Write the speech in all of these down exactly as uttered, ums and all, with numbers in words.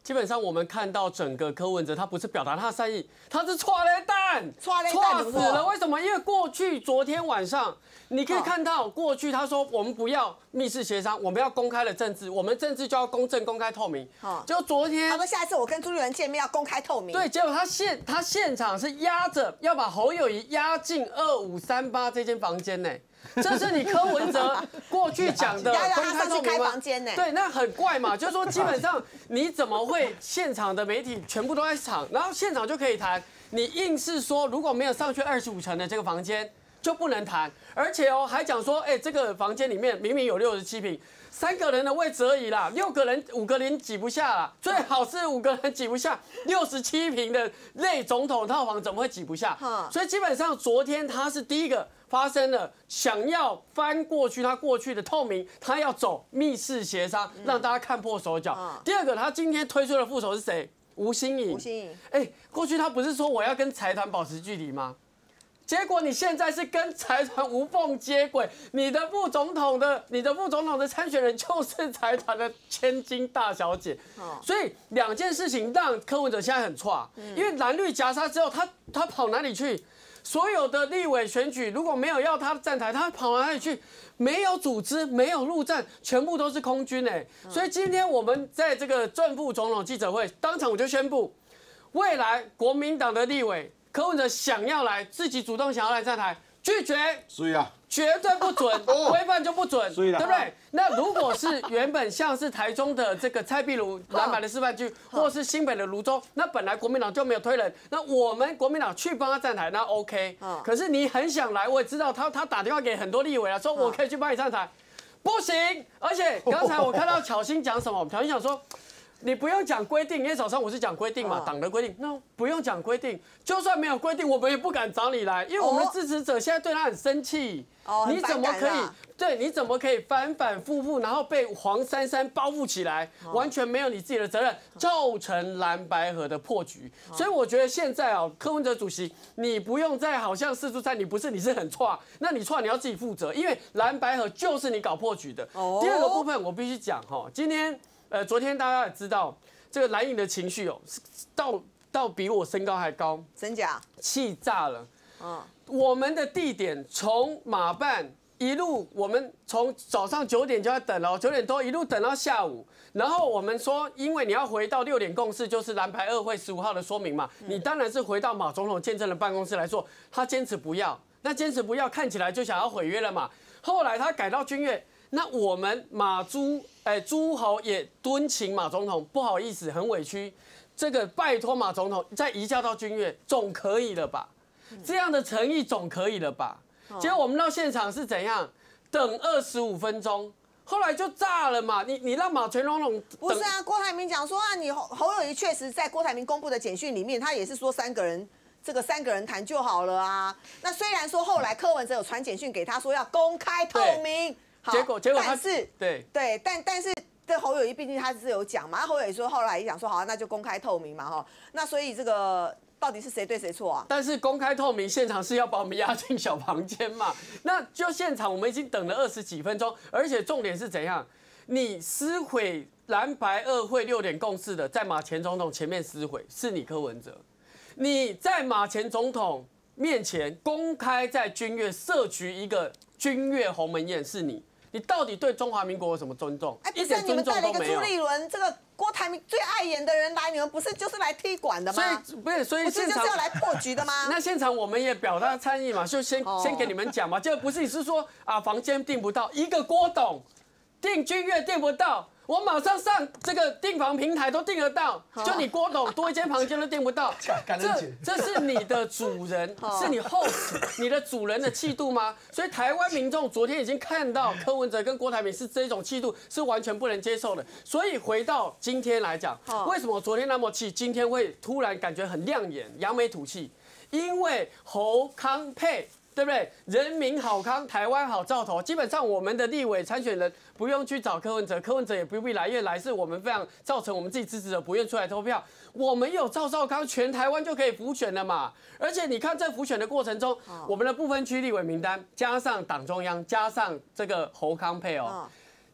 基本上我们看到整个柯文哲，他不是表达他的善意，他是错雷蛋， 错雷蛋错死了。为什么？因为过去昨天晚上，你可以看到过去他说我们不要密室协商，我们要公开的政治，我们政治就要公正、公开、透明。结果昨天他说下一次我跟朱立伦见面要公开透明。 对，结果他现他现场是压着要把侯友宜压进二五三八这间房间呢。这是你柯文哲过去讲的公开透明吗？对，那很怪嘛，就是说基本上你怎么会现场的媒体全部都在场，然后现场就可以谈？你硬是说如果没有上去二十五层的这个房间就不能谈，而且哦还讲说，哎，这个房间里面明明有六十七坪。三个人的位置而已啦，六个人、五个人挤不下啦，最好是五个人挤不下。六十七坪的类总统套房怎么会挤不下？所以基本上昨天他是第一个发生了想要翻过去他过去的透明，他要走密室协商，让大家看破手脚。第二个，他今天推出的副手是谁？吴欣颖。 吴欣颖， 哎，过去他不是说我要跟财团保持距离吗？结果你现在是跟财团无缝接轨，你的副总统的你的副总统的参选人就是财团的千金大小姐，所以两件事情让柯文哲现在很挫，因为蓝绿夹杀之后，他他跑哪里去？所有的立委选举如果没有要他站台，他跑哪里去？没有组织，没有陆战，全部都是空军哎。所以今天我们在这个正副总统记者会当场我就宣布，未来国民党的立委。柯文哲想要来，自己主动想要来站台，拒绝， 所以啊， 绝对不准，规范就不准，对不对？那如果是原本像是台中的这个蔡壁如蓝白的示范区，或是新北的泸州，那本来国民党就没有推人，那我们国民党去帮他站台，那 OK。可是你很想来，我也知道他他打电话给很多立委了，说我可以去帮你站台，不行。而且刚才我看到巧芯讲什么，巧芯讲说。你不用讲规定，因为早上我是讲规定嘛，党的规定，那不用讲规定，就算没有规定，我们也不敢找你来，因为我们的支持者现在对他很生气。你怎么可以？对，你怎么可以反反复复，然后被黄珊珊包覆起来，完全没有你自己的责任，造成蓝白合的破局。所以我觉得现在啊，柯文哲主席，你不用再好像四处战，你不是，你是很错，那你错你要自己负责，因为蓝白合就是你搞破局的。第二个部分我必须讲哈，今天。呃，昨天大家也知道，这个蓝营的情绪哦，到到比我身高还高， 真假？ 气炸了。嗯，我们的地点从马办一路，我们从早上九点就要等了，九点多一路等到下午。然后我们说，因为你要回到六点共识，就是蓝白二会十五号的说明嘛，你当然是回到马总统见证的办公室来做。他坚持不要，那坚持不要，看起来就想要毁约了嘛。后来他改到君悦。那我们马朱哎诸侯也敦请马总统，不好意思，很委屈，这个拜托马总统再移交到君悦，总可以了吧？这样的诚意总可以了吧？结果我们到现场是怎样？等二十五分钟，后来就炸了嘛！你你让马全龙龙不是啊？郭台铭讲说啊，你侯侯友宜确实在郭台铭公布的简讯里面，他也是说三个人。这个三个人谈就好了啊。那虽然说后来柯文哲有传简讯给他说要公开透明。 结果，结果但是对对，但但是这侯友宜毕竟他是有讲嘛，侯友宜说后来也讲说好，那就公开透明嘛哈，那所以这个到底是谁对谁错啊？ 但是公开透明，现场是要把我们押进小房间嘛？那就现场我们已经等了二十几分钟，而且重点是怎样？你撕毁蓝白二会六点共识的，在马前总统前面撕毁，是你柯文哲，你在马前总统面前公开在君悦设局一个君悦鸿门宴，是你。你到底对中华民国有什么尊重？ 哎，不是你们带了一个朱立伦，这个郭台铭最碍眼的人来，你们不是就是来踢馆的吗？ 所以不是，所以现场就是要来破局的吗？ 那现场我们也表达参意嘛，就先、哦、先给你们讲嘛，就不是你是说啊，房间订不到，一个郭董订君悦订不到。我马上上这个订房平台都订得到，就你郭董多一间房间都订不到，这这是你的主人，是你 host 你的主人的气度吗？所以台湾民众昨天已经看到柯文哲跟郭台铭是这种气度，是完全不能接受的。所以回到今天来讲，为什么昨天那么气，今天会突然感觉很亮眼，扬眉吐气？因为侯康配。对不对？人民好康，台湾好兆头。基本上我们的立委参选人不用去找柯文哲，柯文哲也不必来，因为来是我们非常造成我们自己支持者不愿出来投票。我们有赵少康，全台湾就可以辅选了嘛。而且你看这辅选的过程中，我们的不分区立委名单加上党中央，加上这个侯康配哦。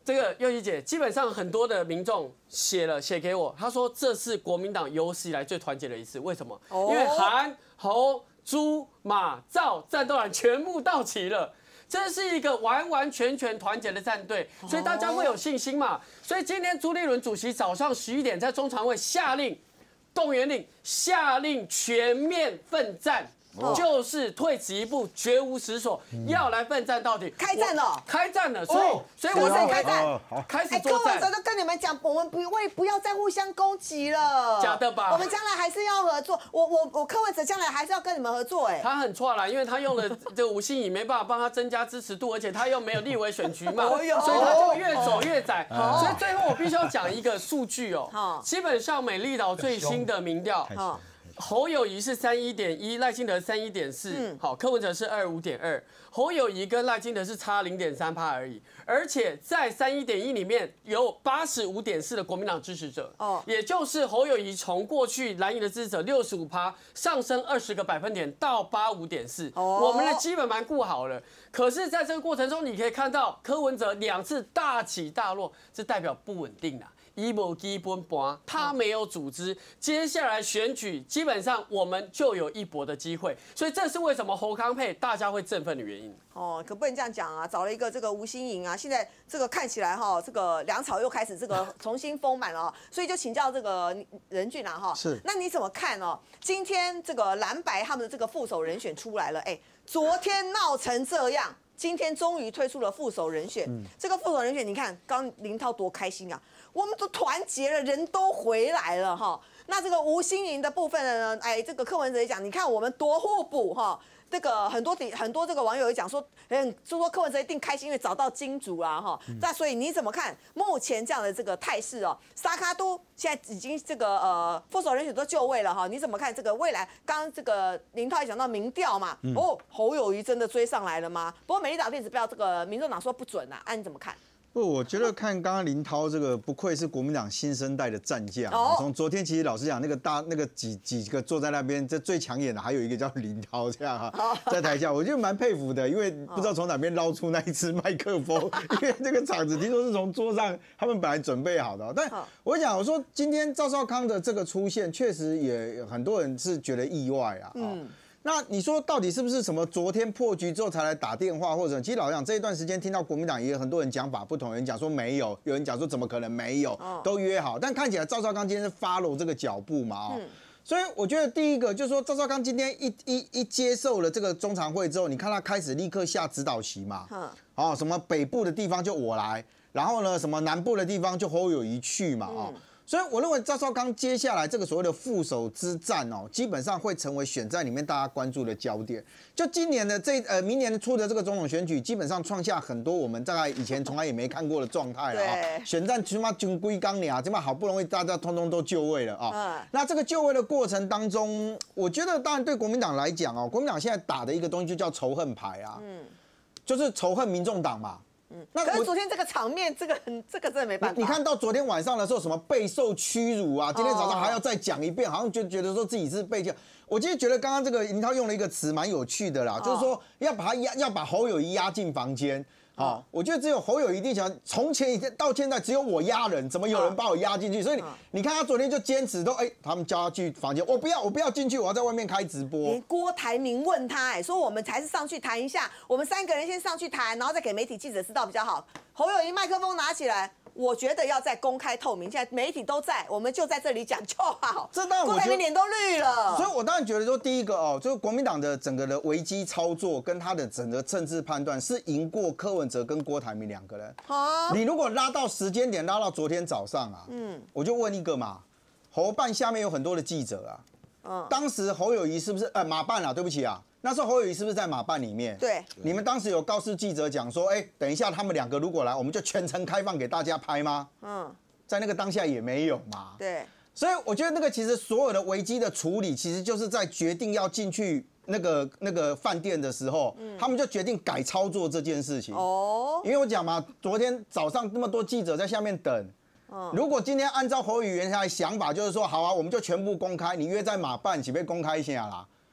这个佑熙姐，基本上很多的民众写了写给我，他说这是国民党有史以来最团结的一次。为什么？哦、因为韩、侯、朱、马、赵战斗蓝全部到齐了。这是一个完完全全团结的战队，所以大家会有信心嘛。所以今天朱立伦主席早上十一点在中常会下令动员令，下令全面奋战。就是退此一步，绝无死所，要来奋战到底。 开战了， 开战了，所以所以我在开战， 开始作战。柯文哲都跟你们讲，我们不会不要再互相攻击了。 假的吧？ 我们将来还是要合作。我我我柯文哲将来还是要跟你们合作。哎， 他很错啦，因为他用了这个吴欣颖没办法帮他增加支持度，而且他又没有立委选区嘛，所以他就越走越窄。所以最后我必须要讲一个数据哦，基本上美丽岛最新的民调。侯友宜是三一点一，赖清德三一点四，好，柯文哲是二五点二，侯友宜跟赖清德是差零点三趴而已，而且在三一点一里面有八十五点四的国民党支持者，哦，也就是侯友宜从过去蓝营的支持者六十五趴上升二十个百分点到八五点四，我们的基本盘顾好了，可是在这个过程中，你可以看到柯文哲两次大起大落，这代表不稳定啦。一无基本盘，他没有组织，接下来选举基本上我们就有一搏的机会，所以这是为什么侯康配大家会振奋的原因。 哦，可不能这样讲啊！找了一个这个吴欣颖啊，现在这个看起来哈，这个粮草又开始这个重新丰满了，所以就请教这个任俊啊哈， 是， 那你怎么看哦？今天这个蓝白他们的这个副手人选出来了，哎，昨天闹成这样。今天终于推出了副手人选，嗯、这个副手人选，你看刚林涛多开心啊！我们都团结了，人都回来了哈。那这个吴欣颖的部分呢？哎，这个柯文哲也讲，你看我们多互补哈。这个很多很多这个网友也讲说，嗯，就说柯文哲一定开心，因为找到金主啦哈。那、嗯、所以你怎么看目前这样的这个态势哦？沙卡都现在已经这个呃副手人选都就位了哈，你怎么看这个未来？刚刚这个林涛也讲到民调嘛，嗯、哦，侯友宜真的追上来了吗？不过美丽岛电子票这个民众党说不准啊，啊你怎么看？ 不，我觉得看刚刚林涛这个，不愧是国民党新生代的战将。从、哦、昨天其实老实讲，那个大那个几几个坐在那边，这最抢眼的还有一个叫林涛这样哈，哦、在台下，我觉得蛮佩服的，因为不知道从哪边捞出那一支麦克风，哦、因为这个场子听说是从桌上他们本来准备好的。但我讲，我说今天赵少康的这个出现，确实也很多人是觉得意外啊。嗯。那你说到底是不是什么昨天破局之后才来打电话，或者其实老实讲这一段时间听到国民党也有很多人讲法不同，有人讲说没有，有人讲说怎么可能没有，都约好，但看起来赵少康今天是 follow 这个脚步嘛，哦，所以我觉得第一个就是说赵少康今天一一一接受了这个中常会之后，你看他开始立刻下指导棋嘛，哦，什么北部的地方就我来，然后呢什么南部的地方就侯友宜去嘛，哦。所以我认为赵少康接下来这个所谓的副手之战哦，基本上会成为选战里面大家关注的焦点。就今年的这呃明年初的这个总统选举，基本上创下很多我们大概以前从来也没看过的状态了啊。选战起码军规纲领啊，起码好不容易大家通通都就位了啊。嗯、那这个就位的过程当中，我觉得当然对国民党来讲哦，国民党现在打的一个东西就叫仇恨牌啊，嗯，就是仇恨民众党嘛。 嗯，那可是昨天这个场面，这个这个真的没办法。 你看到昨天晚上的时候，什么备受屈辱啊，今天早上还要再讲一遍，好像就觉得说自己是被。我其实觉得刚刚这个林涛用了一个词蛮有趣的啦，就是说要把他压，要把侯友宜压进房间。好、哦，我觉得只有侯友宜一定想，从前到现在只有我压人，怎么有人把我压进去？所以你你看他昨天就坚持都哎、欸，他们叫他去房间，我不要，我不要进去，我要在外面开直播。 郭台铭问他哎、欸，说我们才是上去谈一下，我们三个人先上去谈，然后再给媒体记者知道比较好。侯友宜麦克风拿起来。我觉得要在公开透明，现在媒体都在，我们就在这里讲就好。 这当然， 郭台铭脸都绿了。 所以我当然觉得说，第一个哦，就是国民党的整个的危机操作跟他的整个政治判断是赢过柯文哲跟郭台铭两个人。好，你如果拉到时间点，拉到昨天早上啊，嗯，我就问一个嘛，侯办下面有很多的记者啊，嗯，当时侯友宜是不是呃马办啊？对不起啊。那时候侯友宜是不是在马办里面？ 对， 你们当时有告诉记者讲说，哎、欸，等一下他们两个如果来，我们就全程开放给大家拍吗？嗯，在那个当下也没有嘛。 对， 所以我觉得那个其实所有的危机的处理，其实就是在决定要进去那个那个饭店的时候，嗯、他们就决定改操作这件事情。哦，因为我讲嘛，昨天早上那么多记者在下面等。如果今天按照侯友宜原来的想法，就是说好啊，我们就全部公开，你约在马办，岂被公开一下啦？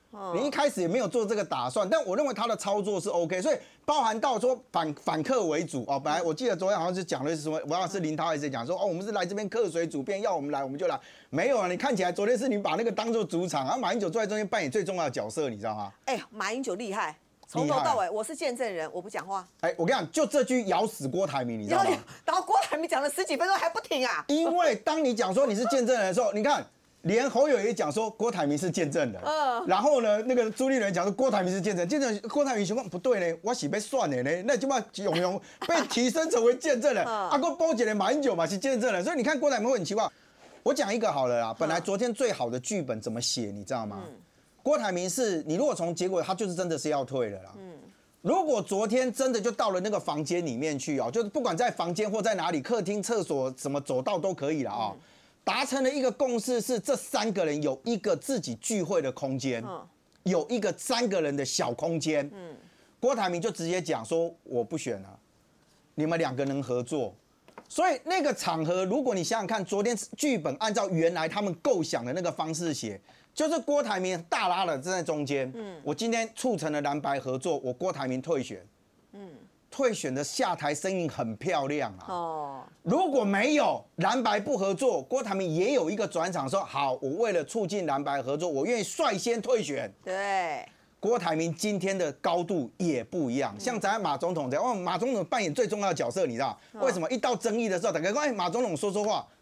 你一开始也没有做这个打算，但我认为他的操作是 OK， 所以包含到说反反客为主哦。本来我记得昨天好像是讲的是什么，我好像是林涛还是讲说哦，我们是来这边客随主便，要我们来我们就来。没有啊，你看起来昨天是你把那个当做主场，然后马英九坐在中间扮演最重要的角色，你知道吗？ 哎、欸，马英九厉害。从头到尾，我是见证人，我不讲话。 哎，我跟你讲，就这句咬死郭台铭，你知道吗？ 然后郭台铭讲了十几分钟还不停啊！ 因为当你讲说你是见证人的时候，你看，连侯友宜讲说郭台铭是见证人，嗯，然后呢，那个朱立伦讲说郭台铭是见证人，见证人郭台铭情况不对呢，我是被算的呢，那就嘛永永被提升成为见证人，啊，郭波姐的马英九嘛是见证人，所以你看郭台铭会很奇怪。我讲一个好了啦，本来昨天最好的剧本怎么写，你知道吗？嗯、郭台铭是你如果从结果，他就是真的是要退了啦。嗯，如果昨天真的就到了那个房间里面去哦，就是不管在房间或在哪里，客厅、厕所什么走道都可以了啊、哦，达成了一个共识，是这三个人有一个自己聚会的空间，嗯、有一个三个人的小空间。嗯，郭台铭就直接讲说我不选了，你们两个人合作。所以那个场合，如果你想想看，昨天剧本按照原来他们构想的那个方式写，就是郭台铭大拉了站在中间。嗯，我今天促成了蓝白合作，我郭台铭退选。嗯，退选的下台身影很漂亮啊。哦，如果没有蓝白不合作，郭台铭也有一个转场说，好，我为了促进蓝白合作，我愿意率先退选。 对。 郭台铭今天的高度也不一样，像咱马总统这样，哦，马总统扮演最重要的角色，你知道为什么？一到争议的时候，大家说，哎，马总统说说话。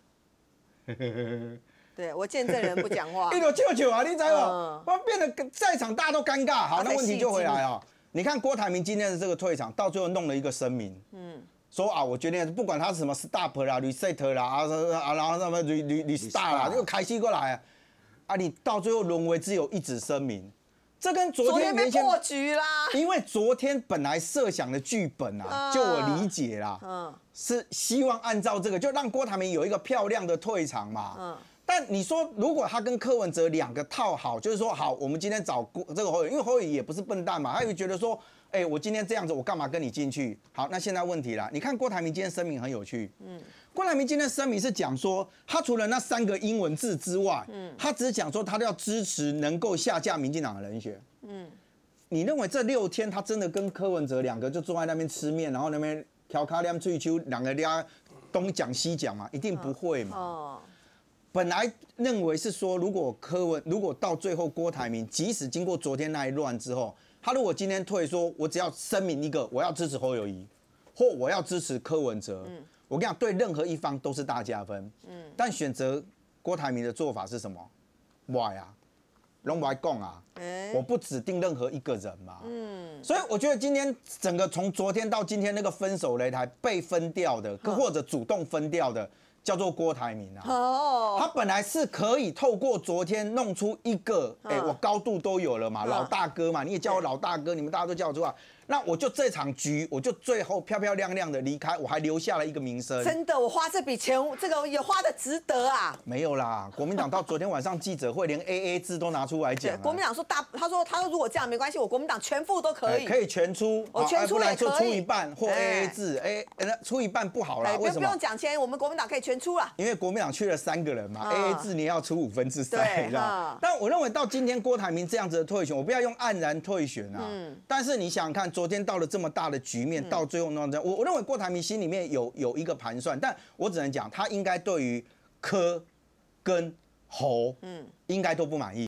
对我见证人不讲话。 一路舅舅啊，你知道吗？变得在场大家都尴尬。好，那问题就回来啊。你看郭台铭今天的这个退场，到最后弄了一个声明，嗯，说啊，我决定不管他是什么 stop 啦、reset 啦啊啊，然后什么 re re restart 啦，就开机过来啊，你到最后沦为只有一纸声明。这跟昨天被破局啦， 因为昨天本来设想的剧本啊，就我理解啦，嗯，是希望按照这个，就让郭台铭有一个漂亮的退场嘛，嗯。但你说，如果他跟柯文哲两个套好，就是说好，我们今天找这个侯友宜，因为侯友宜也不是笨蛋嘛，他会觉得说，哎、欸，我今天这样子，我干嘛跟你进去？好，那现在问题啦，你看郭台铭今天声明很有趣，嗯。郭台铭今天声明是讲说，他除了那三个英文字之外，嗯，他只是讲说他要支持能够下架民进党的人选，嗯，你认为这六天他真的跟柯文哲两个就坐在那边吃面，然后那边调侃两嘴秋，两个俩东讲西讲嘛？一定不会嘛。哦，本来认为是说，如果柯文，如果到最后郭台铭，即使经过昨天那一乱之后，他如果今天退说，我只要声明一个，我要支持侯友宜，或我要支持柯文哲。嗯，我跟你讲，对任何一方都是大加分。嗯，但选择郭台铭的做法是什么？我呀，拢不爱讲啊，欸、我不指定任何一个人嘛。嗯，所以我觉得今天整个从昨天到今天那个分手擂台被分掉的，或者主动分掉的，叫做郭台铭啊。哦，他本来是可以透过昨天弄出一个，哎、欸，我高度都有了嘛，老大哥嘛，你也叫我老大哥，你们大家都叫我出来。那我就这场局，我就最后漂漂亮亮的离开，我还留下了一个名声。 真的，我花这笔钱，这个也花的值得啊。 没有啦，国民党到昨天晚上记者会，连 A A 制都拿出来讲、啊。 国民党说大，他说他说如果这样没关系，我国民党全付都可以， 可以全出， 我全出也可以， 出一半或 A A 制，哎，出一半不好啦，为什么？ 不用讲钱，我们国民党可以全出啦。 因为国民党去了三个人嘛 ，A A 制你要出五分之三，你知道？但我认为到今天郭台铭这样子的退选，我不要用黯然退选啊。嗯。但是你想想看，昨天到了这么大的局面，到最后弄这样，我我认为郭台铭心里面有有一个盘算，但我只能讲，他应该对于柯跟侯，嗯，应该都不满意。